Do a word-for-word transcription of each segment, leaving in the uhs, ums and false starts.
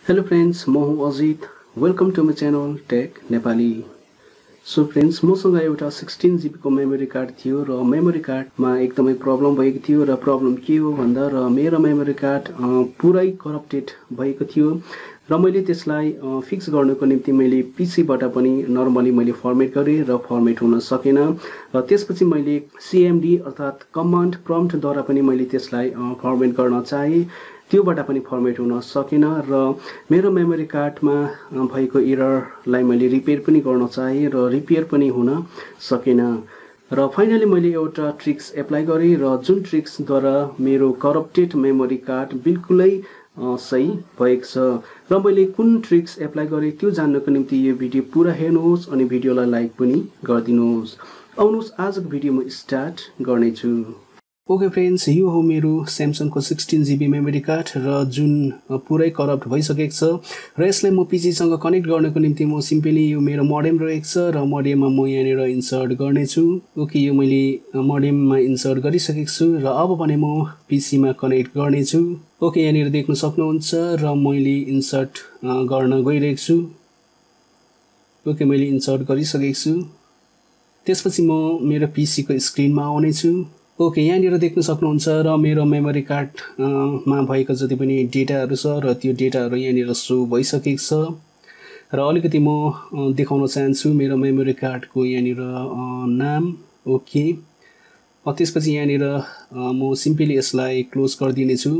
Hello friends, म हुँ Ajit. Welcome to my channel tech Nepali. So friends, मसँग एउटा सिक्सटिन जिबी को मेमोरी कार्ड थियो र मेमोरी कार्डमा एकदमै प्रब्लम भएको थियो र प्रब्लम के हो भन्दा र मेरो मेमोरी कार्ड पुरै करप्टेड भएको थियो र मैले त्यसलाई फिक्स गर्नको निम्ति मैले पीसीबाट पनि नर्मली मैले फर्मेट गरेँ र फर्मेट हुन सकेन र त्यसपछि मैले सीएमडी अर्थात् कमान्ड प्रम्प्टद्वारा पनि मैले त्यसलाई फर्मेट गर्न चाहे, त्योबाट पनि फर्मेट हुन सकेन र मेरो मेमोरी कार्डमा भएको एररलाई मैले रिपेयर पनि गर्न चाहे र रिपेयर पनि हुन सकेन र फाइनली मैले एउटा ट्रिक्स एप्लाई गरेँ र जुन ट्रिक्सद्वारा मेरो करप्टेड मेमोरी कार्ड बिल्कुलै सही भएको छ र मैले कुन ट्रिक्स एप्लाई गरेँ त्यो जान्नको निम्ति यो भिडियो पुरा हेर्नुहोस् अनि भिडियोलाई लाइक पनि गरिदिनुहोस्। आउनुहोस् आजको भिडियो म स्टार्ट गर्नेछु। ओके फ्रेन्ड्स, यो हो मेरो स्यामसङको सिक्सटिन जिबी मेमोरी कार्ड र जुन पुरै करप्ट भइसकेको छ र यसलाई म पिसीसँग कनेक्ट गर्नको निम्ति म सिम्पली यो मेरो मोडेम रहेको छ र मोडेममा म यहाँनिर इन्सर्ट गर्नेछु। ओके, यो मैले मोडेममा इन्सर्ट गरिसकेको छु र अब भने म पिसीमा कनेक्ट गर्नेछु। ओके, यहाँनिर देख्न सक्नुहुन्छ र मैले इन्सर्ट गर्न गइरहेको छु। ओके, मैले इन्सर्ट गरिसकेको छु। त्यसपछि म मेरो पिसीको स्क्रिनमा आउनेछु। ओके, यहाँनिर देख्न सक्नुहुन्छ र मेरो मेमोरी कार्डमा भएको जति पनि डेटाहरू छ र त्यो डेटाहरू यहाँनिर सो भइसकेको छ र अलिकति म देखाउन चाहन्छु मेरो मेमोरी कार्डको यहाँनिर नाम। ओके, त्यसपछि यहाँनिर म सिम्पली यसलाई क्लोज गरिदिनेछु।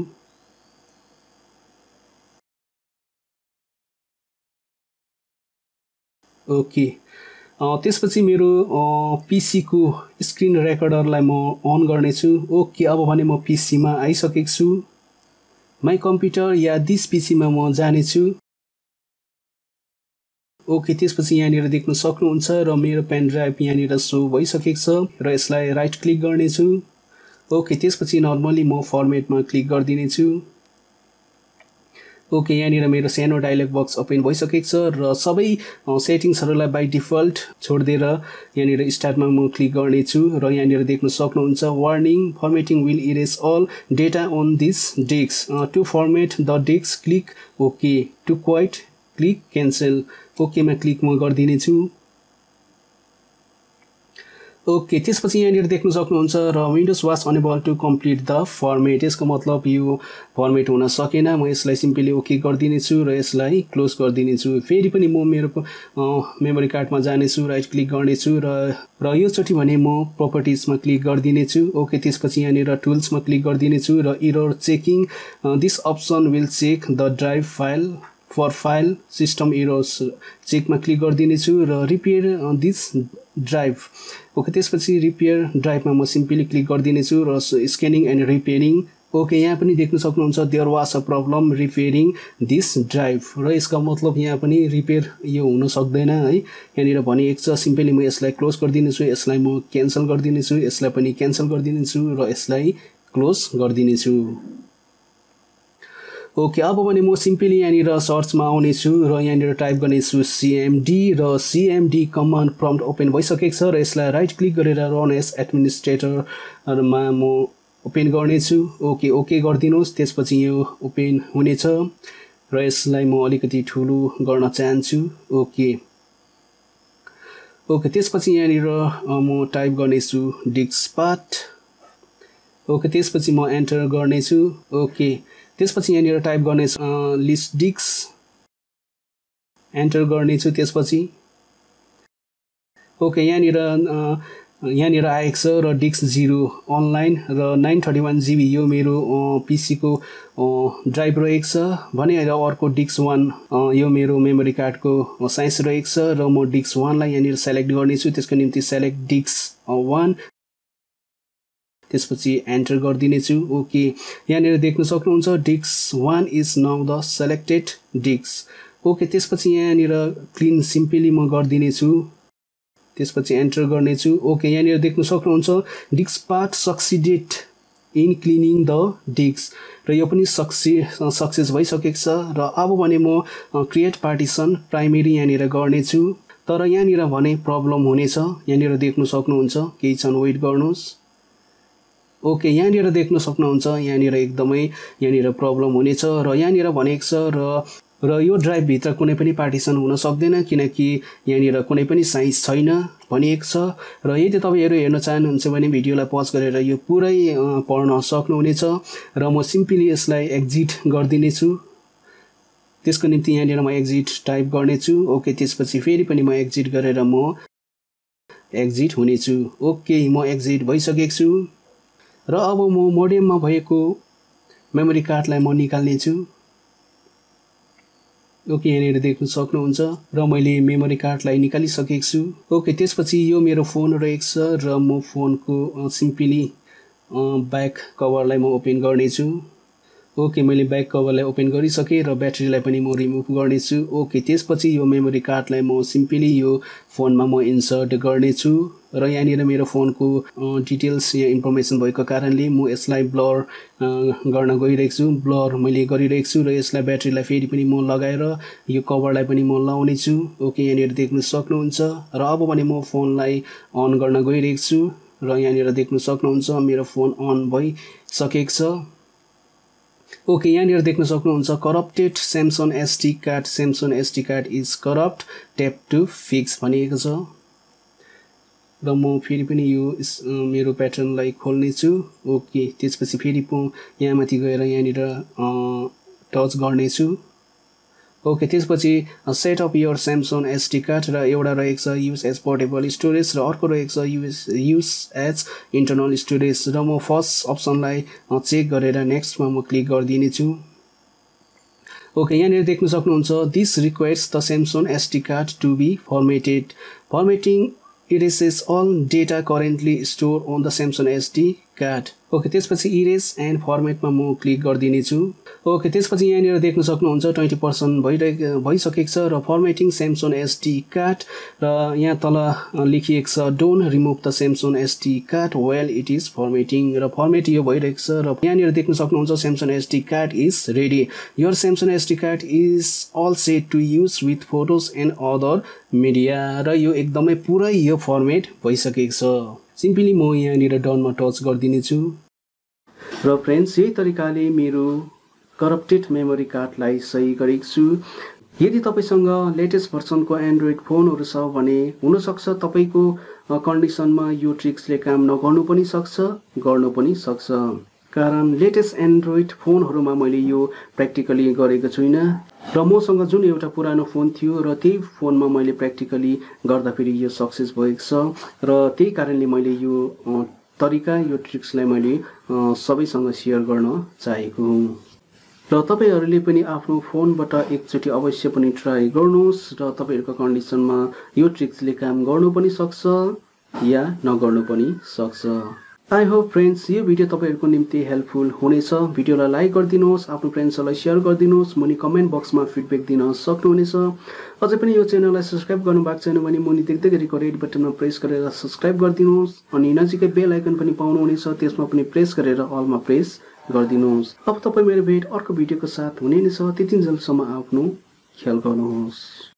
ओके, त्यसपछि मेरो पीसीको स्क्रिन रेकर्डरलाई म अन गर्नेछु। ओके, अब भने म पीसीमा आइसकेको छु। माई कम्प्युटर या दिस पीसीमा म जानेछु। ओके, त्यसपछि यहाँनिर देख्न सक्नुहुन्छ र मेरो पेन ड्राइभ यहाँनिर सो भइसकेको छ र यसलाई राइट क्लिक गर्नेछु। ओके, त्यसपछि नर्मली म फर्मेटमा क्लिक गरिदिनेछु। ओके, यहाँनिर मेरो सानो डायलग बक्स ओपन भइसकेको छ र सबै सेटिङ्सहरूलाई बाई डिफल्ट छोडिदिएर यहाँनिर स्टार्टमा म क्लिक गर्नेछु र यहाँनिर देख्न सक्नुहुन्छ warning, formatting will erase all data on this disk, to format the disk click okay, to quit click cancel. ओकेमा क्लिक म गरिदिनेछु। ओके, त्यसपछि यहाँनिर देख्न सक्नुहुन्छ र Windows was unable to complete the format, यसको मतलब यो फर्मेट हुन सकेन। म यसलाई सिम्पली ओके गरिदिनेछु र यसलाई क्लोज गरिदिनेछु। फेरि पनि म मेरो मेमोरी कार्डमा जानेछु, राइट क्लिक गर्नेछु र र योचोटि भने म प्रोपर्टिजमा क्लिक गरिदिनेछु। ओके, त्यसपछि यहाँनिर टुल्समा क्लिक गरिदिनेछु र error checking this option will check the drive file for file system errors चेकमा क्लिक गरिदिनेछु र रिपेयर दिस ड्राइभ। ओके, त्यसपछि रिपेयर ड्राइभमा म सिम्पली क्लिक गरिदिनेछु र स्क्यानिङ एन्ड रिपेयरिङ। ओके, यहाँ पनि देख्न सक्नुहुन्छ there was a problem repairing this drive र यसका मतलब यहाँ पनि रिपेयर यो हुन सक्दैन है, यहाँनिर भनिएको छ। सिम्पली म यसलाई क्लोज गरिदिनेछु, यसलाई म क्यान्सल गरिदिनेछु, यसलाई पनि क्यान्सल गरिदिनेछु र यसलाई क्लोज गरिदिनेछु। ओके, अब भने म सिम्पली यहाँनिर सर्चमा आउनेछु र यहाँनिर टाइप गर्नेछु सीएमडी र सीएमडी कमान्ड प्रम्प्ट ओपन भइसकेको छ र यसलाई राइट क्लिक गरेर रन एज एडमिनिस्ट्रेटरमा म ओपन गर्नेछु। ओके, ओके गरिदिनुहोस्। त्यसपछि यो ओपन हुनेछ र यसलाई म अलिकति ठुलो गर्न चाहन्छु। ओके ओके त्यसपछि यहाँनिर म टाइप गर्नेछु डिस्क पाथ। ओके, त्यसपछि म एन्टर गर्नेछु। ओके, त्यसपछि यहाँनिर टाइप गर्नेछु लिस्ट डिस्क, एन्टर गर्नेछु। त्यसपछि ओके, यहाँनिर यहाँनिर आएको छ र डिस्क जिरो अनलाइन र नाइन थर्टी वान जिबी यो मेरो पिसीको ड्राइभ रहेको छ भने अर्को डिस्क वान यो मेरो मेमोरी कार्डको साइज रहेको छ र म डिस्क वानलाई यहाँनिर सेलेक्ट गर्नेछु। त्यसको निम्ति सेलेक्ट डिस्क वान, त्यसपछि एन्टर गरिदिनेछु। ओके, यहाँनिर देख्न सक्नुहुन्छ disk one is now the selected disk. Okay, त्यसपछि यहाँनिर क्लिन सिम्पली म गरिदिनेछु, त्यसपछि एन्टर गर्नेछु। ओके, यहाँनिर देख्न सक्नुहुन्छ DiskPart succeeded in cleaning the disk र यो पनि सक्से सक्सेस भइसकेको छ र अब भने म क्रिएट पार्टिसन प्राइमेरी यहाँनिर गर्नेछु। तर यहाँनिर भने प्रब्लम हुनेछ, यहाँनिर देख्न सक्नुहुन्छ, केही क्षण वेट गर्नुहोस्। ओके, यहाँनिर देख्न सक्नुहुन्छ यहाँनिर एकदमै यहाँनिर प्रब्लम हुनेछ र यहाँनिर भनेको छ र र यो ड्राइभ भित्र कुनै पनि पार्टिसन हुन सक्दैन किनकि यहाँनिर कुनै पनि साइज छैन भनिएको छ। र यदि तपाईहरु हेर्न चाहनुहुन्छ भने भिडियोलाई पज गरेर यो पुरै पढ्न सक्नुहुनेछ र म सिम्पली यसलाई एक्जिट गर्दिने छु। त्यसको निम्ति यहाँनिर म एक्जिट टाइप गर्ने छु। ओके, त्यसपछि फेरि पनि म एक्जिट गरेर म एक्जिट हुने छु। ओके, म एक्जिट भइसकेको छु र अब म मोडेममा भएको मेमोरी कार्डलाई म निकाल्ने छु। ओके, यहाँनिर देख्न सक्नुहुन्छ र मैले मेमोरी कार्डलाई निकालिसकेको छु। ओके, त्यसपछि यो मेरो फोन रहेको छ र म फोनको सिम्पली ब्याक कभरलाई म ओपन गर्ने छु। ओके, मैले ब्याक कभरलाई ओपन गरिसकेँ र ब्याट्रीलाई पनि म रिमुभ गर्ने छु। ओके, त्यसपछि यो मेमोरी कार्डलाई म सिम्पली यो फोनमा म इन्सर्ट गर्ने छु र यहाँनिर मेरो फोनको डिटेल्स या इन्फर्मेसन भएको कारणले म यसलाई ब्लर गर्न गइरहेको छु। ब्लर मैले गरिरहेको छु र यसलाई ब्याट्रीलाई फेरि पनि म लगाएर यो कभरलाई पनि म लाउने छु। ओके, यहाँनिर देख्न सक्नुहुन्छ र अब भने म फोनलाई अन गर्न गइरहेको छु र यहाँनिर देख्न सक्नुहुन्छ मेरो फोन अन भइसकेको छ। ओके, यहाँनिर देख्न सक्नुहुन्छ corrupted Samsung SD card Samsung SD card is corrupt tap to fix भनिएको छ र म फेरि पनि यो मेरो प्याटर्नलाई खोल्ने छु। ओके, त्यसपछि फेरि म यहाँ माथि गएर यहाँनिर टच गर्ने छु। ओके, त्यसपछि set up your Samsung SD card र एउटा रहेको छ युज एज पोर्टेबल स्टोरेज र अर्को रहेको छ use use as internal storage र म फर्स्ट अप्सनलाई चेक गरेर नेक्स्टमा म क्लिक गरिदिने छु। ओके, यहाँनिर देख्न सक्नुहुन्छ this requires the Samsung SD card to be formatted formatting erases all data currently stored on the Samsung S D card. Okay, त्यसपछि इरेज एन्ड फर्मेटमा म क्लिक गरिदिने छु। ओके, त्यसपछि यहाँनिर देख्न सक्नुहुन्छ ट्वेन्टी पर्सेन्ट भइरहेको भइसकेको छ र फर्मेटिङ स्यामसङ एसडी कार्ड र यहाँ तल लेखिएको छ don't remove the Samsung SD card well it is formatting र फर्मेट यो भइरहेको छ र यहाँनिर देख्न सक्नुहुन्छ Samsung SD card is ready your Samsung SD card is all set to use with photos and other media र यो एकदमै पुरै यो फर्मेट भइसकेको छ। सिम्पली म यहाँनिर डनमा टच गरिदिने छु र फ्रेन्ड्स यही तरिकाले मेरो करप्टेड मेमोरी कार्डलाई सही गरेको छु। यदि तपाईसँग लेटेस्ट भर्सनको एन्ड्रोइड फोनहरू छ भने हुनसक्छ तपाईँको कन्डिसनमा यो ट्रिक्सले काम नगर्नु पनि सक्छ गर्नु पनि सक्छ, कारण लेटेस्ट एन्ड्रोइड फोनहरूमा मैले यो प्र्याक्टिकली गरेको छुइनँ र मसँग जुन एउटा पुरानो फोन थियो र त्यही फोनमा मैले प्र्याक्टिकली गर्दाखेरि यो सक्सेस भएको छ र त्यही कारणले मैले यो तरिका यो ट्रिक्सलाई मैले सबैसँग सेयर गर्न चाहेको हुँ र तपाईहरुले पनि आफ्नो फोनबाट एकचोटी अवश्य पनि ट्राई गर्नुहोस् र तपाईहरुको कन्डिसनमा यो ट्रिक्सले काम गर्नु पनि सक्छ या नगर्नु पनि सक्छ। आई होप फ्रेन्ड्स यो भिडियो तपाईहरुको निम्ति हेल्पफुल हुनेछ। भिडियोलाई लाइक गरिदिनुहोस्, आफ्नो फ्रेन्ड्सहरूलाई शेयर गरिदिनुहोस्, मुनि कमेन्ट बक्समा फिडब्याक दिन सक्नुहुनेछ। अझै पनि यो च्यानललाई सब्स्क्राइब गर्नु भएको छैन भने मुनि देख्दै गरेको रेड बटनमा प्रेस गरेर सब्स्क्राइब गरिदिनुहोस् अनि नजिकै बेल आइकन पनि पाउनुहुनेछ, त्यसमा पनि प्रेस गरेर अलमा प्रेस गरिदिनुहोस्। अब तपाई मेरो भेट अर्को भिडियोको साथ हुने नै छ, त्यतिन्जेलसम्म आफ्नो ख्याल गर्नुहोस्।